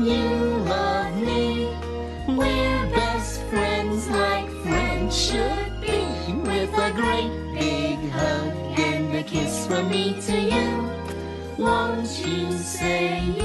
you love me. We're best friends like friends should be, with a great big hug and a kiss from me to you. Won't you say